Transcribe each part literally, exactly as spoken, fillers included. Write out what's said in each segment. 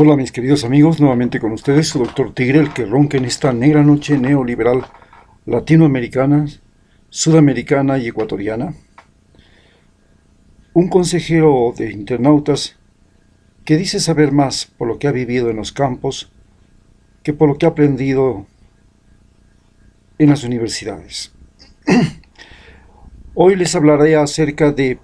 Hola mis queridos amigos, nuevamente con ustedes su doctor Tigre, el que ronca en esta negra noche neoliberal latinoamericana, sudamericana y ecuatoriana. Un consejero de internautas que dice saber más por lo que ha vivido en los campos que por lo que ha aprendido en las universidades. Hoy les hablaré acerca de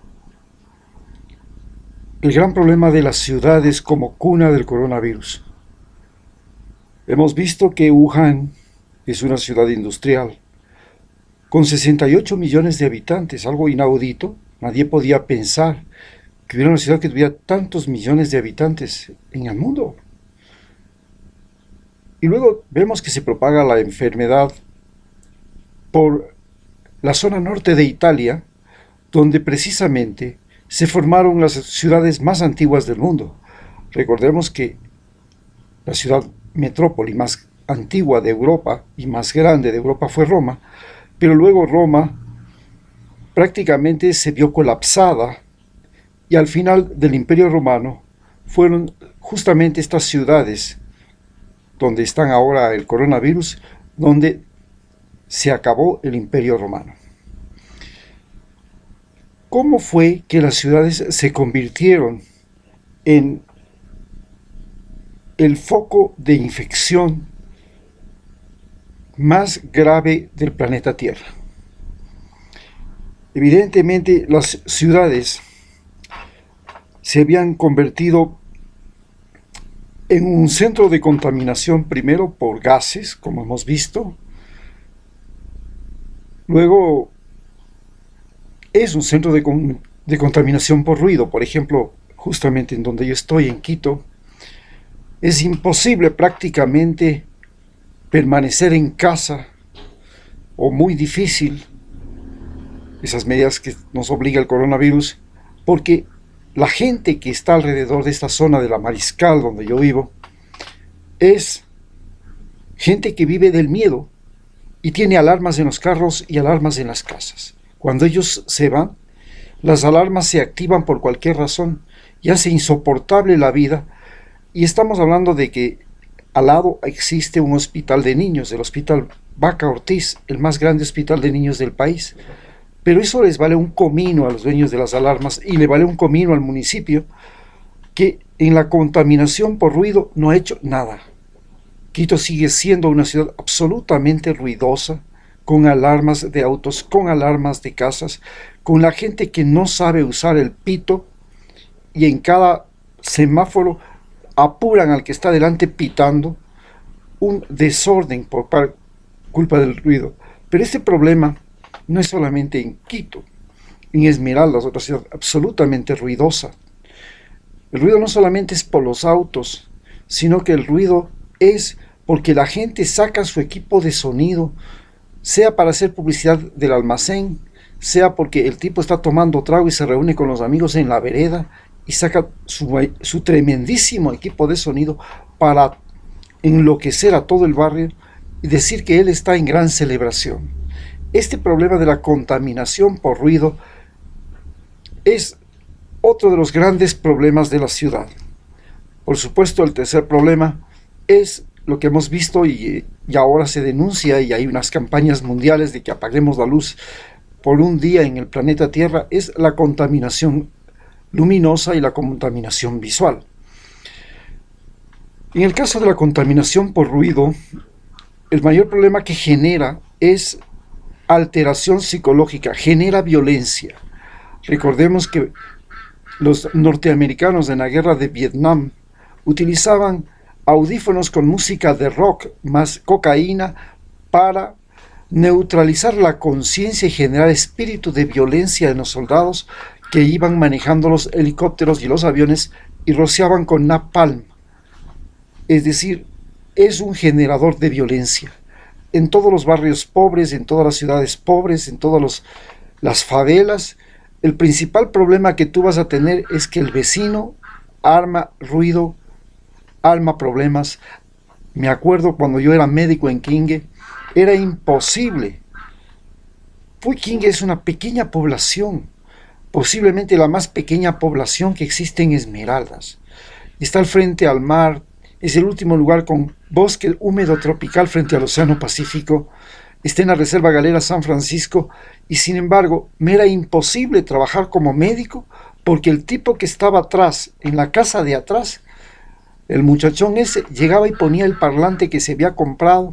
el gran problema de las ciudades como cuna del coronavirus. Hemos visto que Wuhan es una ciudad industrial con sesenta y ocho millones de habitantes, algo inaudito. Nadie podía pensar que hubiera una ciudad que tuviera tantos millones de habitantes en el mundo. Y luego vemos que se propaga la enfermedad por la zona norte de Italia, donde precisamente se formaron las ciudades más antiguas del mundo. Recordemos que la ciudad metrópoli más antigua de Europa y más grande de Europa fue Roma, pero luego Roma prácticamente se vio colapsada y al final del Imperio Romano fueron justamente estas ciudades donde están ahora el coronavirus, donde se acabó el Imperio Romano. ¿Cómo fue que las ciudades se convirtieron en el foco de infección más grave del planeta Tierra? Evidentemente, las ciudades se habían convertido en un centro de contaminación, primero por gases, como hemos visto. Luego es un centro de, con, de contaminación por ruido. Por ejemplo, justamente en donde yo estoy, en Quito, es imposible prácticamente permanecer en casa, o muy difícil, esas medidas que nos obliga el coronavirus, porque la gente que está alrededor de esta zona de la Mariscal, donde yo vivo, es gente que vive del miedo y tiene alarmas en los carros y alarmas en las casas. Cuando ellos se van, las alarmas se activan por cualquier razón y hace insoportable la vida. Y estamos hablando de que al lado existe un hospital de niños, el Hospital Vaca Ortiz, el más grande hospital de niños del país. Pero eso les vale un comino a los dueños de las alarmas y le vale un comino al municipio, que en la contaminación por ruido no ha hecho nada. Quito sigue siendo una ciudad absolutamente ruidosa, con alarmas de autos, con alarmas de casas, con la gente que no sabe usar el pito y en cada semáforo apuran al que está delante pitando, un desorden por culpa del ruido. Pero este problema no es solamente en Quito, en Esmeraldas, otra ciudad absolutamente ruidosa. El ruido no solamente es por los autos, sino que el ruido es porque la gente saca su equipo de sonido, sea para hacer publicidad del almacén, sea porque el tipo está tomando trago y se reúne con los amigos en la vereda y saca su, su tremendísimo equipo de sonido para enloquecer a todo el barrio y decir que él está en gran celebración. Este problema de la contaminación por ruido es otro de los grandes problemas de la ciudad. Por supuesto, el tercer problema es lo que hemos visto y, y ahora se denuncia, y hay unas campañas mundiales de que apaguemos la luz por un día en el planeta Tierra, es la contaminación luminosa y la contaminación visual. En el caso de la contaminación por ruido, el mayor problema que genera es alteración psicológica, genera violencia. Recordemos que los norteamericanos en la guerra de Vietnam utilizaban audífonos con música de rock más cocaína para neutralizar la conciencia y generar espíritu de violencia en los soldados que iban manejando los helicópteros y los aviones y rociaban con napalm. Es decir, es un generador de violencia. En todos los barrios pobres, en todas las ciudades pobres, en todas los, las favelas, el principal problema que tú vas a tener es que el vecino arma ruido, arma problemas. Me acuerdo cuando yo era médico en Quingue, era imposible. Pues Quingue es una pequeña población, posiblemente la más pequeña población que existe en Esmeraldas. Está al frente al mar, es el último lugar con bosque húmedo tropical frente al Océano Pacífico, está en la Reserva Galera San Francisco, y sin embargo me era imposible trabajar como médico porque el tipo que estaba atrás, en la casa de atrás, el muchachón ese, llegaba y ponía el parlante que se había comprado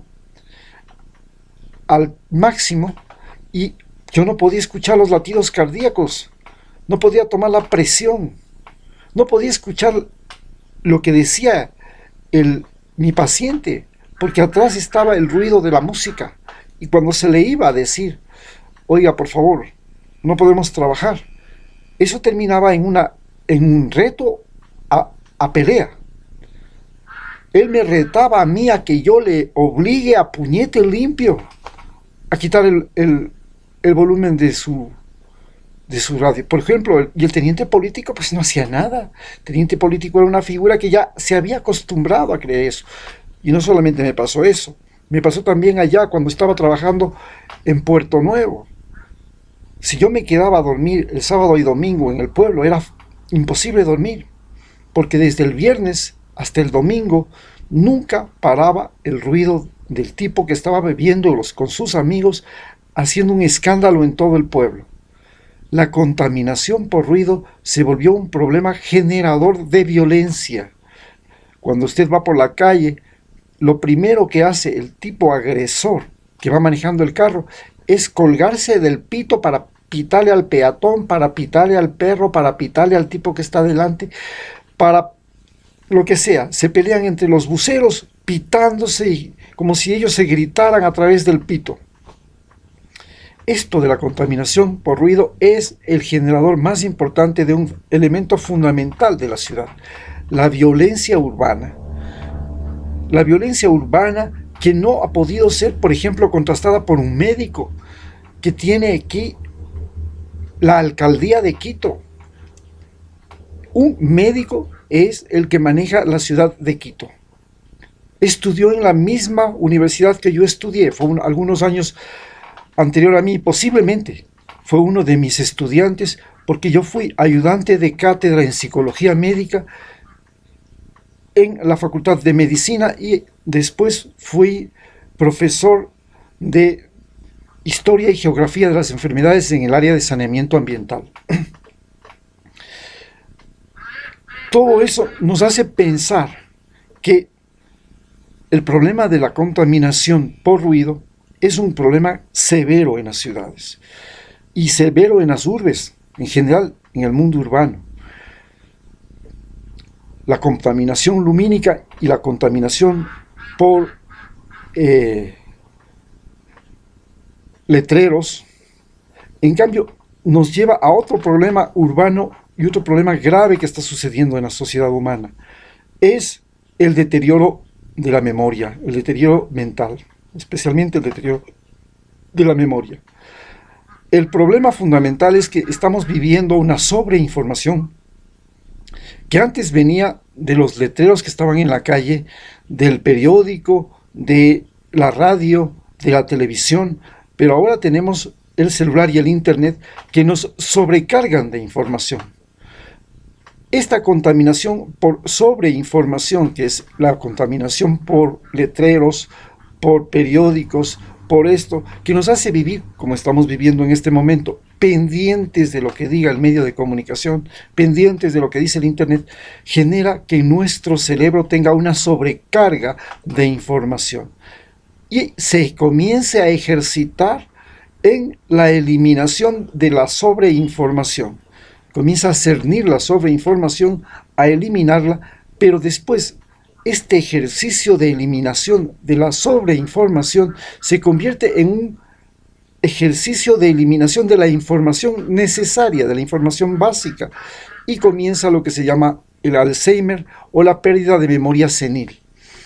al máximo y yo no podía escuchar los latidos cardíacos, no podía tomar la presión, no podía escuchar lo que decía el, mi paciente, porque atrás estaba el ruido de la música. Y cuando se le iba a decir, oiga, por favor, no podemos trabajar, eso terminaba en, una, en un reto a, a pelea. Él me retaba a mí a que yo le obligue a puñete limpio a quitar el, el, el volumen de su, de su radio. Por ejemplo, el, y el teniente político pues no hacía nada. El teniente político era una figura que ya se había acostumbrado a creer eso. Y no solamente me pasó eso, me pasó también allá cuando estaba trabajando en Puerto Nuevo. Si yo me quedaba a dormir el sábado y domingo en el pueblo, era imposible dormir, porque desde el viernes hasta el domingo nunca paraba el ruido del tipo que estaba bebiendo con sus amigos, haciendo un escándalo en todo el pueblo. La contaminación por ruido se volvió un problema generador de violencia. Cuando usted va por la calle, lo primero que hace el tipo agresor que va manejando el carro es colgarse del pito para pitarle al peatón, para pitarle al perro, para pitarle al tipo que está delante, para lo que sea. Se pelean entre los buceros pitándose y como si ellos se gritaran a través del pito. Esto de la contaminación por ruido es el generador más importante de un elemento fundamental de la ciudad, la violencia urbana. La violencia urbana que no ha podido ser, por ejemplo, contrastada por un médico que tiene aquí la alcaldía de Quito. Un médico es el que maneja la ciudad de Quito. Estudió en la misma universidad que yo estudié, fue un, algunos años anterior a mí, posiblemente fue uno de mis estudiantes, porque yo fui ayudante de cátedra en psicología médica en la Facultad de Medicina y después fui profesor de Historia y Geografía de las Enfermedades en el área de saneamiento ambiental. Todo eso nos hace pensar que el problema de la contaminación por ruido es un problema severo en las ciudades y severo en las urbes, en general en el mundo urbano. La contaminación lumínica y la contaminación por eh, letreros, en cambio, nos lleva a otro problema urbano y otro problema grave que está sucediendo en la sociedad humana. Es el deterioro de la memoria, el deterioro mental, especialmente el deterioro de la memoria. El problema fundamental es que estamos viviendo una sobreinformación que antes venía de los letreros que estaban en la calle, del periódico, de la radio, de la televisión, pero ahora tenemos el celular y el internet que nos sobrecargan de información. Esta contaminación por sobreinformación, que es la contaminación por letreros, por periódicos, por esto, que nos hace vivir, como estamos viviendo en este momento, pendientes de lo que diga el medio de comunicación, pendientes de lo que dice el internet, genera que nuestro cerebro tenga una sobrecarga de información y se comience a ejercitar en la eliminación de la sobreinformación. Comienza a cernir la sobreinformación, a eliminarla, pero después este ejercicio de eliminación de la sobreinformación se convierte en un ejercicio de eliminación de la información necesaria, de la información básica, y comienza lo que se llama el Alzheimer o la pérdida de memoria senil.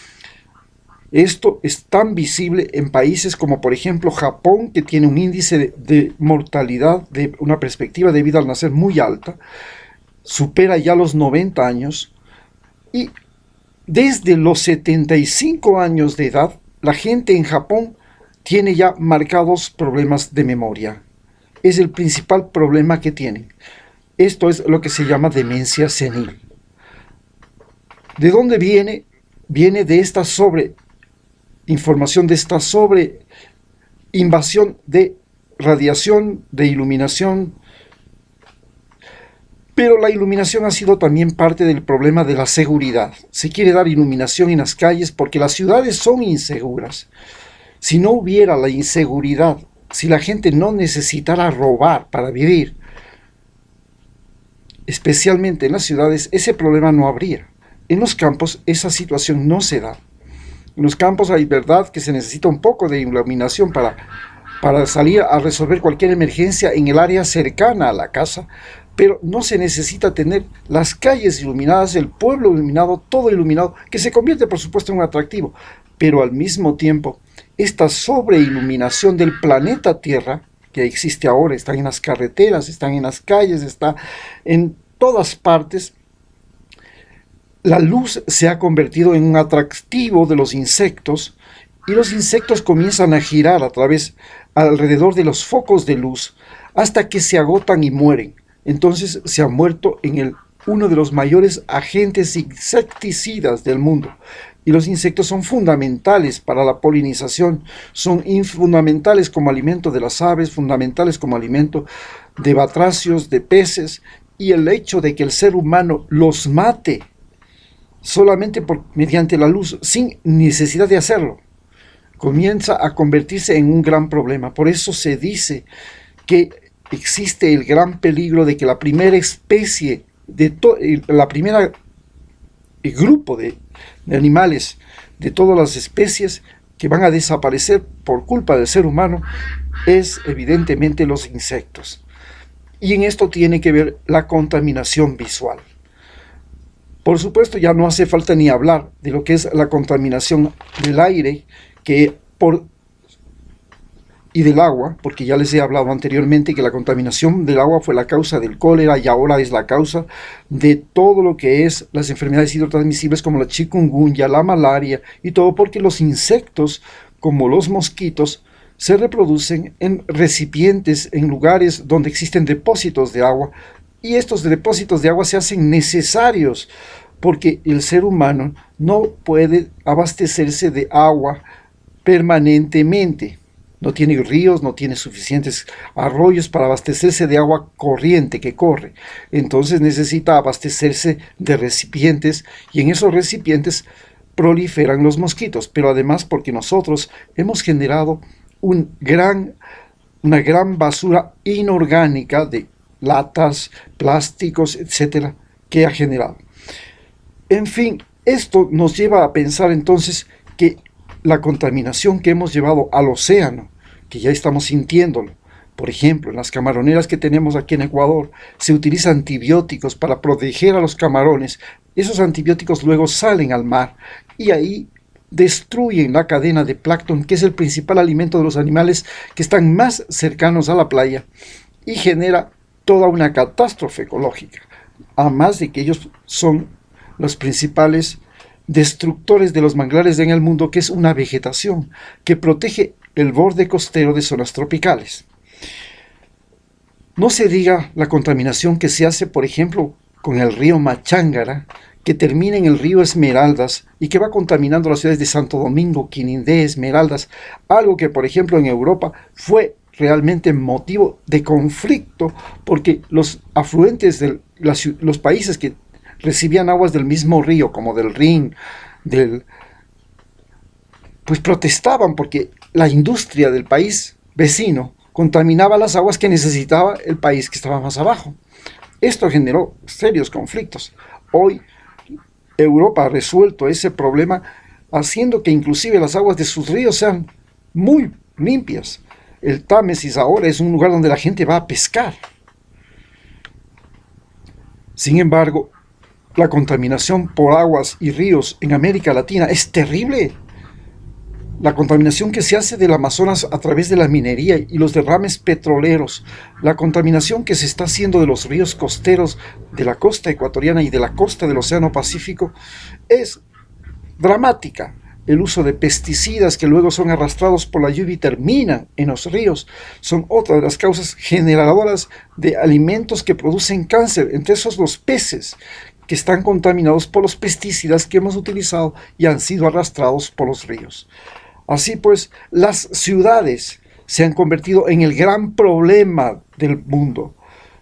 Esto es tan visible en países como por ejemplo Japón, que tiene un índice de, de mortalidad, de una perspectiva de vida al nacer muy alta, supera ya los noventa años, y desde los setenta y cinco años de edad, la gente en Japón tiene ya marcados problemas de memoria. Es el principal problema que tienen. Esto es lo que se llama demencia senil. ¿De dónde viene viene de esta sobre información, de esta sobre invasión de radiación, de iluminación. Pero la iluminación ha sido también parte del problema de la seguridad. Se quiere dar iluminación en las calles porque las ciudades son inseguras. Si no hubiera la inseguridad, si la gente no necesitara robar para vivir, especialmente en las ciudades, ese problema no habría. En los campos esa situación no se da. En los campos hay verdad que se necesita un poco de iluminación para, para salir a resolver cualquier emergencia en el área cercana a la casa, pero no se necesita tener las calles iluminadas, el pueblo iluminado, todo iluminado, que se convierte por supuesto en un atractivo, pero al mismo tiempo esta sobreiluminación del planeta Tierra que existe ahora, está en las carreteras, están en las calles, está en todas partes. La luz se ha convertido en un atractivo de los insectos y los insectos comienzan a girar a través, alrededor de los focos de luz hasta que se agotan y mueren. Entonces se ha muerto en el, uno de los mayores agentes insecticidas del mundo. Y los insectos son fundamentales para la polinización, son fundamentales como alimento de las aves, fundamentales como alimento de batracios, de peces, y el hecho de que el ser humano los mate solamente por, mediante la luz, sin necesidad de hacerlo, comienza a convertirse en un gran problema. Por eso se dice que existe el gran peligro de que la primera especie, de to la primera el grupo de, de animales, de todas las especies que van a desaparecer por culpa del ser humano, es evidentemente los insectos. Y en esto tiene que ver la contaminación visual. Por supuesto, ya no hace falta ni hablar de lo que es la contaminación del aire que por, y del agua, porque ya les he hablado anteriormente que la contaminación del agua fue la causa del cólera y ahora es la causa de todo lo que es las enfermedades hidrotransmisibles como la chikungunya, la malaria y todo, porque los insectos, como los mosquitos, se reproducen en recipientes, en lugares donde existen depósitos de agua, y estos depósitos de agua se hacen necesarios porque el ser humano no puede abastecerse de agua permanentemente. No tiene ríos, no tiene suficientes arroyos para abastecerse de agua corriente que corre. Entonces necesita abastecerse de recipientes, y en esos recipientes proliferan los mosquitos. Pero además porque nosotros hemos generado un gran, una gran basura inorgánica de latas, plásticos, etcétera, que ha generado. En fin, esto nos lleva a pensar entonces que la contaminación que hemos llevado al océano, que ya estamos sintiéndolo, por ejemplo, en las camaroneras que tenemos aquí en Ecuador, se utilizan antibióticos para proteger a los camarones. Esos antibióticos luego salen al mar y ahí destruyen la cadena de plancton, que es el principal alimento de los animales que están más cercanos a la playa, y genera toda una catástrofe ecológica, además de que ellos son los principales destructores de los manglares en el mundo, que es una vegetación que protege el borde costero de zonas tropicales. No se diga la contaminación que se hace, por ejemplo, con el río Machángara, que termina en el río Esmeraldas y que va contaminando las ciudades de Santo Domingo, Quinindé, Esmeraldas, algo que, por ejemplo, en Europa fue realmente motivo de conflicto, porque los afluentes de las, los países que recibían aguas del mismo río, como del Rin, del, pues protestaban porque la industria del país vecino contaminaba las aguas que necesitaba el país que estaba más abajo. Esto generó serios conflictos. Hoy Europa ha resuelto ese problema haciendo que inclusive las aguas de sus ríos sean muy limpias. El Támesis ahora es un lugar donde la gente va a pescar. Sin embargo, la contaminación por aguas y ríos en América Latina es terrible. La contaminación que se hace del Amazonas a través de la minería y los derrames petroleros, la contaminación que se está haciendo de los ríos costeros de la costa ecuatoriana y de la costa del Océano Pacífico es dramática. El uso de pesticidas que luego son arrastrados por la lluvia y terminan en los ríos son otra de las causas generadoras de alimentos que producen cáncer, entre esos los peces, que están contaminados por los pesticidas que hemos utilizado y han sido arrastrados por los ríos. Así pues, las ciudades se han convertido en el gran problema del mundo.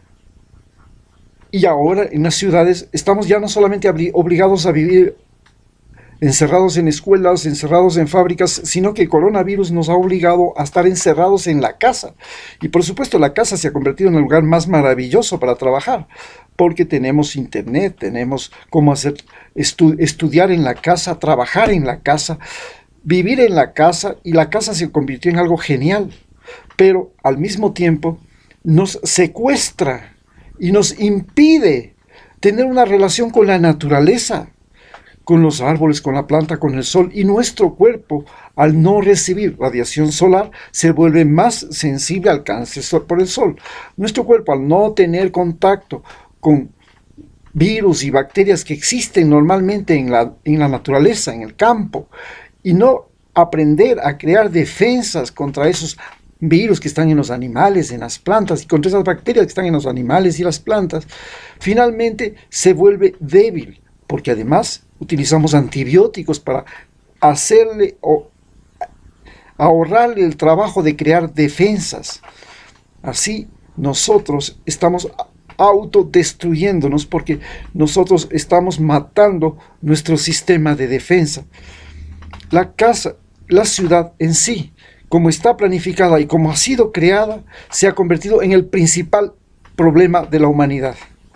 Y ahora en las ciudades estamos ya no solamente obligados a vivir encerrados en escuelas, encerrados en fábricas, sino que el coronavirus nos ha obligado a estar encerrados en la casa. Y por supuesto la casa se ha convertido en el lugar más maravilloso para trabajar, porque tenemos internet, tenemos cómo hacer estu estudiar en la casa, trabajar en la casa, vivir en la casa, y la casa se convirtió en algo genial. Pero al mismo tiempo nos secuestra y nos impide tener una relación con la naturaleza, con los árboles, con la planta, con el sol, y nuestro cuerpo, al no recibir radiación solar, se vuelve más sensible al cáncer por el sol. Nuestro cuerpo, al no tener contacto con virus y bacterias que existen normalmente en la, en la naturaleza, en el campo, y no aprender a crear defensas contra esos virus que están en los animales, en las plantas, y contra esas bacterias que están en los animales y las plantas, finalmente se vuelve débil, porque además utilizamos antibióticos para hacerle o ahorrarle el trabajo de crear defensas. Así nosotros estamos autodestruyéndonos, porque nosotros estamos matando nuestro sistema de defensa. La casa, la ciudad en sí, como está planificada y como ha sido creada, se ha convertido en el principal problema de la humanidad.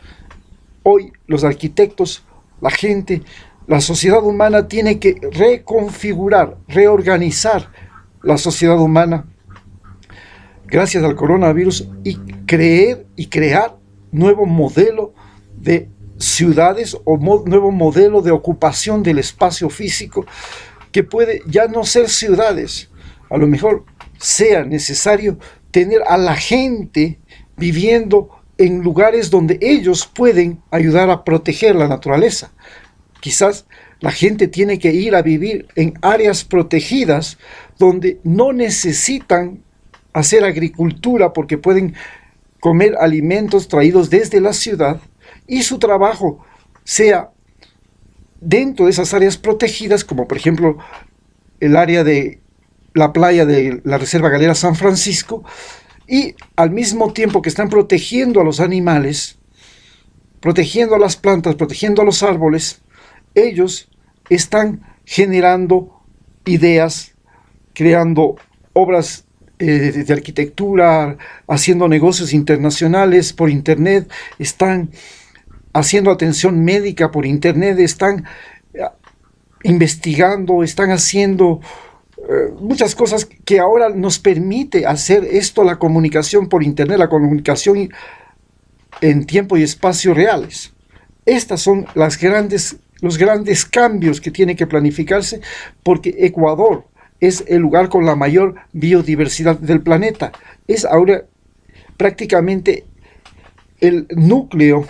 Hoy los arquitectos, la gente, la sociedad humana tiene que reconfigurar, reorganizar la sociedad humana gracias al coronavirus, y creer y crear nuevo modelo de ciudades o mo nuevo modelo de ocupación del espacio físico, que puede ya no ser ciudades. A lo mejor sea necesario tener a la gente viviendo en lugares donde ellos pueden ayudar a proteger la naturaleza. Quizás la gente tiene que ir a vivir en áreas protegidas donde no necesitan hacer agricultura, porque pueden comer alimentos traídos desde la ciudad, y su trabajo sea dentro de esas áreas protegidas, como por ejemplo el área de la playa de la Reserva Galera San Francisco, y al mismo tiempo que están protegiendo a los animales, protegiendo a las plantas, protegiendo a los árboles, ellos están generando ideas, creando obras eh, de, de arquitectura, haciendo negocios internacionales por internet, están haciendo atención médica por internet, están eh, investigando, están haciendo eh, muchas cosas que ahora nos permite hacer esto, la comunicación por internet, la comunicación en tiempo y espacio reales. Estas son las grandes, los grandes cambios que tiene que planificarse, porque Ecuador es el lugar con la mayor biodiversidad del planeta. Es ahora prácticamente el núcleo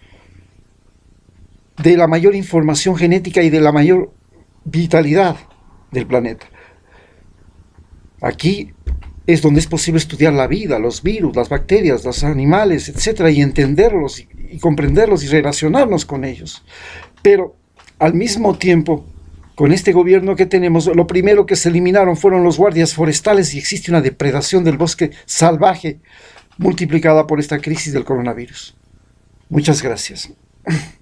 de la mayor información genética y de la mayor vitalidad del planeta. Aquí es donde es posible estudiar la vida, los virus, las bacterias, los animales, etcétera, y entenderlos y, y comprenderlos y relacionarnos con ellos. Pero al mismo tiempo, con este gobierno que tenemos, lo primero que se eliminaron fueron los guardias forestales, y existe una depredación del bosque salvaje multiplicada por esta crisis del coronavirus. Muchas gracias.